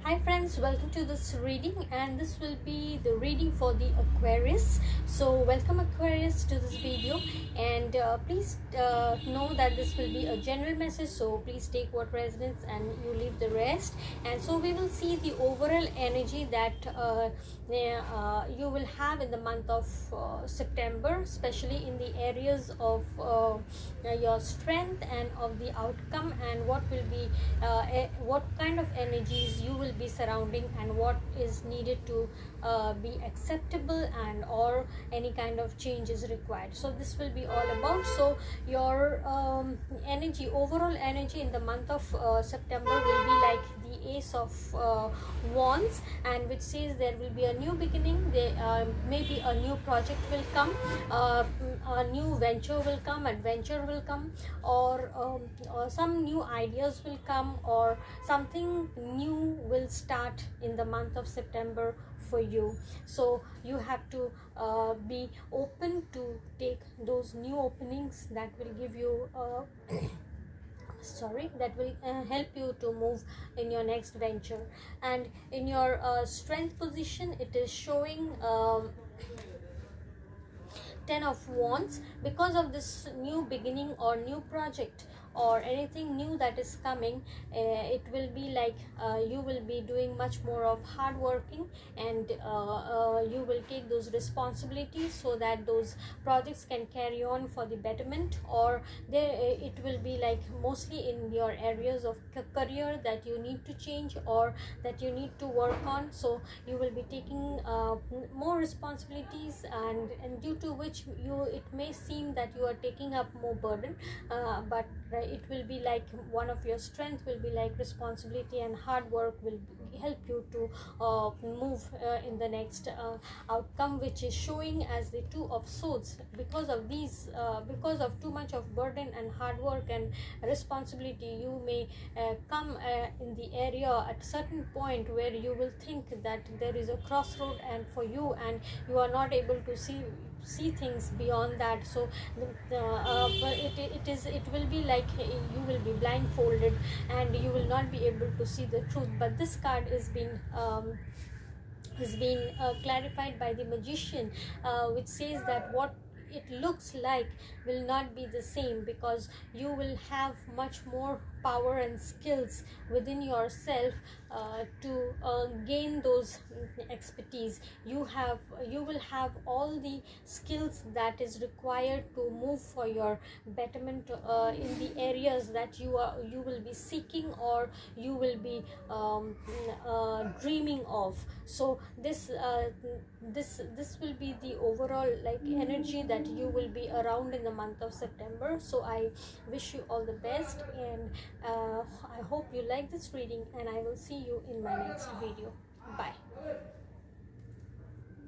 Hi friends, welcome to this reading, and this will be the reading for the Aquarius. So welcome Aquarius to this video, and please know that this will be a general message, so please take what resonates and you leave the rest. And so we will see the overall energy that you will have in the month of September, especially in the areas of your strength and of the outcome, and what will be what kind of energies you will be surrounding, and what is needed to be acceptable, and or any kind of change is required. So this will be all about. So your energy, overall energy in the month of September will be like the Ace of Wands, and which says there will be a new beginning. There maybe a new project will come, a new venture will come, adventure will come, or some new ideas will come, or something new will start in the month of September for you. So you have to be open to take those new openings that will give you that will help you to move in your next venture. And in your strength position, it is showing 10 of Wands. Because of this new beginning or new project or anything new that is coming, it will be like you will be doing much more of hard working, and you will take those responsibilities so that those projects can carry on for the betterment. Or it will be like mostly in your areas of career that you need to change or that you need to work on. So you will be taking more responsibilities, and due to which it may seem that you are taking up more burden, but it will be like one of your strength will be like responsibility, and hard work will help you to move in the next outcome, which is showing as the Two of Swords. Because of these because of too much of burden and hard work and responsibility, you may come in the area at a certain point where you will think that there is a crossroad and for you, and you are not able to see things beyond that. So but it will be like you will be blindfolded and you will not be able to see the truth. But this card is being clarified by the Magician, which says that what it looks like will not be the same, because you will have much more power and skills within yourself to gain those expertise. You will have all the skills that is required to move for your betterment in the areas that you will be seeking, or you will be dreaming of. So this will be the overall like energy that you will be around in the month of September. So I wish you all the best, and I hope you like this reading, and I will see you in my next video. Bye.